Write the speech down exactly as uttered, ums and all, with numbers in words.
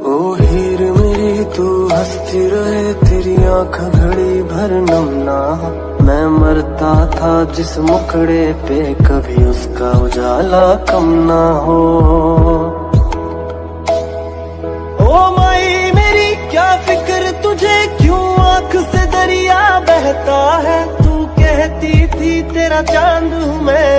ओ हीर मेरी तू हंसती रहे, तेरी आँख घड़ी भर नम ना हो। मैं मरता था जिस मुखड़े पे, कभी उसका उजाला कम ना हो। ओ माई मेरी क्या फिक्र तुझे, क्यों आँख से दरिया बहता है। तू कहती थी तेरा चांद हूँ मैं,